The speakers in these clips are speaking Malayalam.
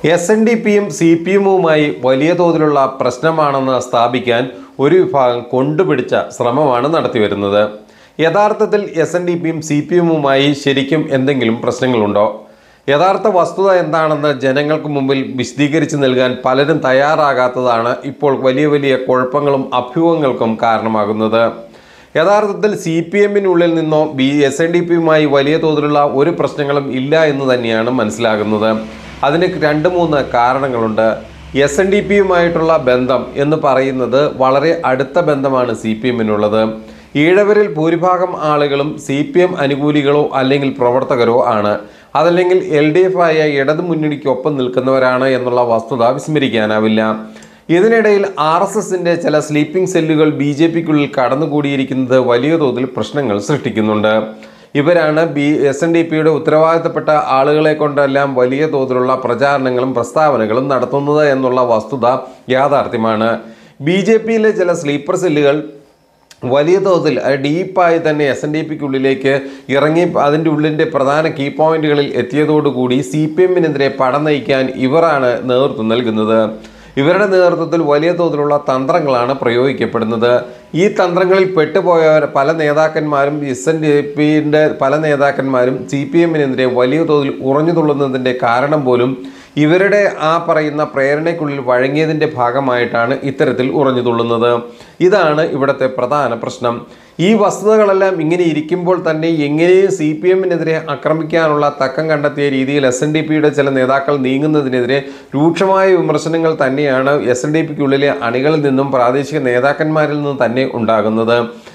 എസ്.എൻ.ഡി.പിയും സി.പി.എമ്മുമായി വലിയ തോതിലുള്ള പ്രശ്നമാണെന്ന് സ്ഥാപിക്കാൻ ഒരു വിഭാഗം കൊണ്ടുപിടിച്ച ശ്രമമാണ് നടത്തിവരുന്നത്. യഥാർത്ഥത്തിൽ എസ്.എൻ.ഡി.പിയും സി.പി.എമ്മുമായി ശരിക്കും എന്തെങ്കിലും പ്രശ്നങ്ങളുണ്ടോ? യഥാർത്ഥ വസ്തുത എന്താണെന്ന് ജനങ്ങൾക്ക് മുമ്പിൽ വിശദീകരിച്ച് നൽകാൻ പലരും തയ്യാറാകാത്തതാണ് ഇപ്പോൾ വലിയ വലിയ കുഴപ്പങ്ങളും അഭ്യൂഹങ്ങൾക്കും കാരണമാകുന്നത്. യഥാർത്ഥത്തിൽ സി.പി.എമ്മിനുള്ളിൽ നിന്നോ എസ്.എൻ.ഡി.പിയുമായി വലിയ തോതിലുള്ള ഒരു പ്രശ്നങ്ങളും ഇല്ല എന്ന് തന്നെയാണ് മനസ്സിലാകുന്നത്. അതിന് 2-3 കാരണങ്ങളുണ്ട്. എസ്.എൻ.ഡി.പിയുമായിട്ടുള്ള ബന്ധം എന്ന് പറയുന്നത് വളരെ അടുത്ത ബന്ധമാണ് സി.പി.എമ്മിനുള്ളത്. ഈഴവരിൽ ഭൂരിഭാഗം ആളുകളും സി.പി.എം അനുകൂലികളോ അല്ലെങ്കിൽ പ്രവർത്തകരോ ആണ്. അതല്ലെങ്കിൽ LDF ആയ ഇടതു മുന്നണിക്കൊപ്പം നിൽക്കുന്നവരാണ് എന്നുള്ള വസ്തുത വിസ്മരിക്കാനാവില്ല. ഇതിനിടയിൽ RSSന്റെ ചില സ്ലീപ്പിംഗ് സെല്ലുകൾ BJPക്കുള്ളിൽ കടന്നുകൂടിയിരിക്കുന്നത് വലിയ തോതിൽ പ്രശ്നങ്ങൾ സൃഷ്ടിക്കുന്നുണ്ട്. ഇവരാണ് എസ്.എൻ.ഡി.പിയുടെ ഉത്തരവാദിത്തപ്പെട്ട ആളുകളെ കൊണ്ടെല്ലാം വലിയ തോതിലുള്ള പ്രചാരണങ്ങളും പ്രസ്താവനകളും നടത്തുന്നത് എന്നുള്ള വസ്തുത യാഥാർത്ഥ്യമാണ്. BJPയിലെ ചില സ്ലീപ്പർ സെല്ലുകൾ വലിയ തോതിൽ ഡീപ്പായി തന്നെ എസ്.എൻ.ഡി.പിക്കുള്ളിലേക്ക് ഇറങ്ങി അതിൻ്റെ ഉള്ളിൻ്റെ പ്രധാന കീ പോയിന്റുകളിൽ എത്തിയതോടുകൂടി CPMനെതിരെ പട നയിക്കാൻ ഇവരാണ് നേതൃത്വം നൽകുന്നത്. ഇവരുടെ നേതൃത്വത്തിൽ വലിയ തോതിലുള്ള തന്ത്രങ്ങളാണ് പ്രയോഗിക്കപ്പെടുന്നത്. ഈ തന്ത്രങ്ങളിൽ പെട്ടുപോയവർ പല നേതാക്കന്മാരും എസ്.എൻ.ഡി.പിയുടെ പല നേതാക്കന്മാരും CPMനെതിരെ വലിയ തോതിൽ ഉറഞ്ഞു തുള്ളുന്നതിൻ്റെ കാരണം പോലും ഇവരുടെ ആ പറയുന്ന പ്രേരണയ്ക്കുള്ളിൽ വഴങ്ങിയതിൻ്റെ ഭാഗമായിട്ടാണ് ഇത്തരത്തിൽ ഉറഞ്ഞു തുള്ളുന്നത്. ഇതാണ് ഇവിടുത്തെ പ്രധാന പ്രശ്നം. ഈ വസ്തുതകളെല്ലാം ഇങ്ങനെ ഇരിക്കുമ്പോൾ തന്നെ എങ്ങനെയും CPMനെതിരെ ആക്രമിക്കാനുള്ള തക്കം കണ്ടെത്തിയ രീതിയിൽ എസ്.എൻ.ഡി.പിയുടെ ചില നേതാക്കൾ നീങ്ങുന്നതിനെതിരെ രൂക്ഷമായ വിമർശനങ്ങൾ തന്നെയാണ് എസ്.എൻ.ഡി.പിക്കുള്ളിലെ അണികളിൽ നിന്നും പ്രാദേശിക നേതാക്കന്മാരിൽ നിന്നും തന്നെ ഉണ്ടാകുന്നത്.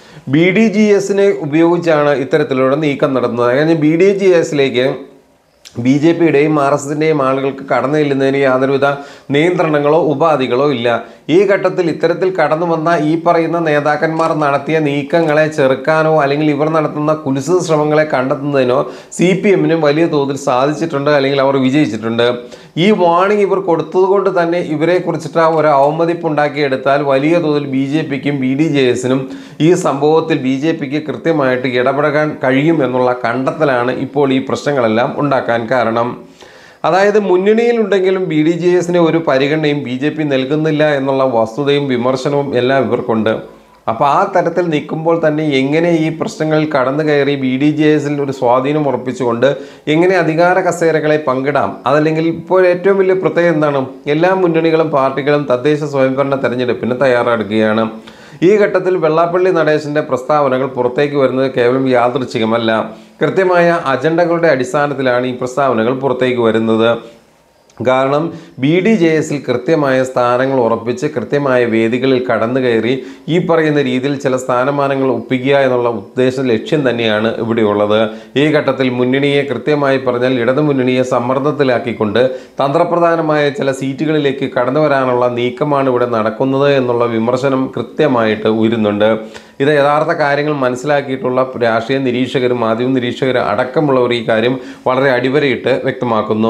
BDGSനെ ഉപയോഗിച്ചാണ് ഇത്തരത്തിലുള്ള നീക്കം നടത്തുന്നത്. അങ്ങനെ BDGSലേക്ക് BJPയുടെയും RSSന്റെയും ആളുകൾക്ക് കടന്നു ചെല്ലുന്നതിന് യാതൊരുവിധ നിയന്ത്രണങ്ങളോ ഉപാധികളോ ഇല്ല. ഈ ഘട്ടത്തിൽ ഇത്തരത്തിൽ കടന്നു വന്ന ഈ പറയുന്ന നേതാക്കന്മാർ നടത്തിയ നീക്കങ്ങളെ ചെറുക്കാനോ അല്ലെങ്കിൽ ഇവർ നടത്തുന്ന കുൽസിത ശ്രമങ്ങളെ കണ്ടെത്തുന്നതിനോ CPMന് വലിയ തോതിൽ സാധിച്ചിട്ടുണ്ട്, അല്ലെങ്കിൽ അവർ വിജയിച്ചിട്ടുണ്ട്. ഈ വാർണിംഗ് ഇവർ കൊടുത്തതുകൊണ്ട് തന്നെ ഇവരെ കുറിച്ചിട്ട് ഒരു അവമതിപ്പ് ഉണ്ടാക്കിയെടുത്താൽ വലിയ തോതിൽ BJPക്കും BDJSനും ഈ സംഭവത്തിൽ BJPക്ക് കൃത്യമായിട്ട് ഇടപെടാൻ കഴിയും എന്നുള്ള കണ്ടെത്തലാണ് ഇപ്പോൾ ഈ പ്രശ്നങ്ങളെല്ലാം ഉണ്ടാക്കാൻ കാരണം. അതായത് മുന്നണിയിലുണ്ടെങ്കിലും BDJSന് ഒരു പരിഗണനയും BJP നൽകുന്നില്ല എന്നുള്ള വസ്തുതയും വിമർശനവും എല്ലാം ഇവർക്കുണ്ട്. അപ്പോൾ ആ തരത്തിൽ നിൽക്കുമ്പോൾ തന്നെ എങ്ങനെ ഈ പ്രശ്നങ്ങളിൽ കടന്നു കയറി BDJSൽ ഒരു സ്വാധീനം ഉറപ്പിച്ചുകൊണ്ട് എങ്ങനെ അധികാര കസേരകളെ പങ്കിടാം? അതല്ലെങ്കിൽ ഇപ്പോൾ ഏറ്റവും വലിയ പ്രത്യേകത എന്താണ്? എല്ലാ മുന്നണികളും പാർട്ടികളും തദ്ദേശ സ്വയംഭരണ തെരഞ്ഞെടുപ്പിന് തയ്യാറെടുക്കുകയാണ്. ഈ ഘട്ടത്തിൽ വെള്ളാപ്പള്ളി നടേശൻ്റെ പ്രസ്താവനകൾ പുറത്തേക്ക് വരുന്നത് കേവലം യാദൃച്ഛികമല്ല. കൃത്യമായ അജണ്ടകളുടെ അടിസ്ഥാനത്തിലാണ് ഈ പ്രസ്താവനകൾ പുറത്തേക്ക് വരുന്നത്. കാരണം BDJSൽ കൃത്യമായ സ്ഥാനങ്ങൾ ഉറപ്പിച്ച് കൃത്യമായ വേദികളിൽ കടന്നു കയറി ഈ പറയുന്ന രീതിയിൽ ചില സ്ഥാനമാനങ്ങൾ ഒപ്പിക്കുക എന്നുള്ള ലക്ഷ്യം തന്നെയാണ് ഇവിടെയുള്ളത്. ഈ ഘട്ടത്തിൽ മുന്നണിയെ കൃത്യമായി പറഞ്ഞാൽ ഇടതു മുന്നണിയെ സമ്മർദ്ദത്തിലാക്കിക്കൊണ്ട് തന്ത്രപ്രധാനമായ ചില സീറ്റുകളിലേക്ക് കടന്നു വരാനുള്ള നീക്കമാണ് ഇവിടെ നടക്കുന്നത് എന്നുള്ള വിമർശനം കൃത്യമായിട്ട് ഉയരുന്നുണ്ട്. ഇത് യഥാർത്ഥ കാര്യങ്ങൾ മനസ്സിലാക്കിയിട്ടുള്ള രാഷ്ട്രീയ നിരീക്ഷകരും മാധ്യമ നിരീക്ഷകരും അടക്കമുള്ളവർ ഈ കാര്യം വളരെ അടിവരയിട്ട് വ്യക്തമാക്കുന്നു.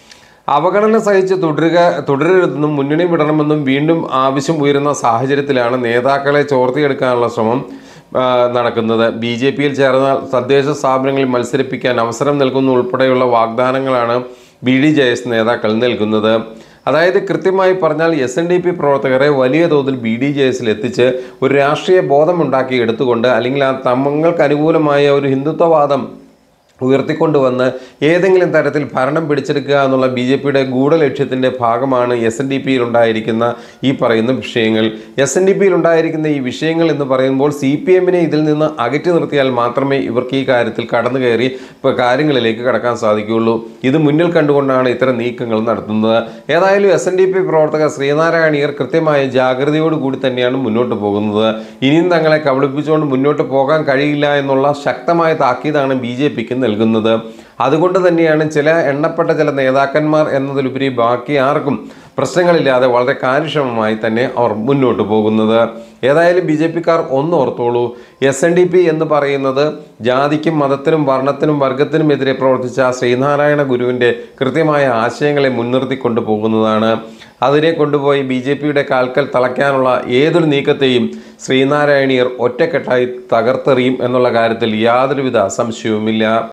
അവഗണന സഹിച്ച് തുടരരുതെന്നും മുന്നണി വിടണമെന്നും വീണ്ടും ആവശ്യം ഉയരുന്ന സാഹചര്യത്തിലാണ് നേതാക്കളെ ചോർത്തിയെടുക്കാനുള്ള ശ്രമം നടക്കുന്നത്. BJPയിൽ ചേർന്ന തദ്ദേശ സ്ഥാപനങ്ങളിൽ മത്സരിപ്പിക്കാൻ അവസരം നൽകുന്ന ഉൾപ്പെടെയുള്ള വാഗ്ദാനങ്ങളാണ് BDJS നേതാക്കൾ നൽകുന്നത്. അതായത് കൃത്യമായി പറഞ്ഞാൽ എസ്.എൻ.ഡി.പി പ്രവർത്തകരെ വലിയ തോതിൽ BDJSൽ എത്തിച്ച് ഒരു രാഷ്ട്രീയ ബോധമുണ്ടാക്കി എടുത്തുകൊണ്ട് അല്ലെങ്കിൽ ആ തങ്ങൾക്ക് അനുകൂലമായ ഒരു ഹിന്ദുത്വവാദം ഉയർത്തിക്കൊണ്ടുവന്ന് ഏതെങ്കിലും തരത്തിൽ ഭരണം പിടിച്ചെടുക്കുക എന്നുള്ള BJPയുടെ ഗൂഢലക്ഷ്യത്തിൻ്റെ ഭാഗമാണ് എസ്.എൻ.ഡി.പിയിൽ ഉണ്ടായിരിക്കുന്ന ഈ പറയുന്ന വിഷയങ്ങൾ. എസ്.എൻ.ഡി.പിയിൽ ഉണ്ടായിരിക്കുന്ന ഈ വിഷയങ്ങൾ എന്ന് പറയുമ്പോൾ CPMനെ ഇതിൽ നിന്ന് അകറ്റി നിർത്തിയാൽ മാത്രമേ ഇവർക്ക് ഈ കാര്യത്തിൽ കടന്നു കയറി കാര്യങ്ങളിലേക്ക് കടക്കാൻ സാധിക്കുകയുള്ളൂ. ഇത് മുന്നിൽ കണ്ടുകൊണ്ടാണ് ഇത്തരം നീക്കങ്ങൾ നടത്തുന്നത്. ഏതായാലും എസ്.എൻ.ഡി.പി പ്രവർത്തകർ ശ്രീനാരായണീയർ കൃത്യമായ ജാഗ്രതയോടുകൂടി തന്നെയാണ് മുന്നോട്ട് പോകുന്നത്. ഇനിയും തങ്ങളെ കബളിപ്പിച്ചുകൊണ്ട് മുന്നോട്ട് പോകാൻ കഴിയില്ല എന്നുള്ള ശക്തമായ താക്കീതാണ് BJPക്ക് നൽകുന്നത്. അതുകൊണ്ട് തന്നെയാണ് എണ്ണപ്പെട്ട ചില നേതാക്കന്മാർ എന്നതിലുപരി ബാക്കി ആർക്കും പ്രശ്നങ്ങളില്ലാതെ വളരെ കാര്യക്ഷമമായി തന്നെ അവർ മുന്നോട്ട് പോകുന്നത്. ഏതായാലും BJPക്കാർ ഒന്നോർത്തോളൂ, എസ്.എൻ.ഡി.പി എന്ന് പറയുന്നത് ജാതിക്കും മതത്തിനും വർണ്ണത്തിനും വർഗത്തിനും എതിരെ പ്രവർത്തിച്ച ശ്രീനാരായണ ഗുരുവിൻ്റെ കൃത്യമായ ആശയങ്ങളെ മുൻനിർത്തിക്കൊണ്ട് പോകുന്നതാണ്. അതിനെ കൊണ്ടുപോയി BJPയുടെ കാൽക്കൽ തളയ്ക്കാനുള്ള ഏതൊരു നീക്കത്തെയും ശ്രീനാരായണീയർ ഒറ്റക്കെട്ടായി തകർത്തെറിയും എന്നുള്ള കാര്യത്തിൽ യാതൊരുവിധ സംശയവുമില്ല.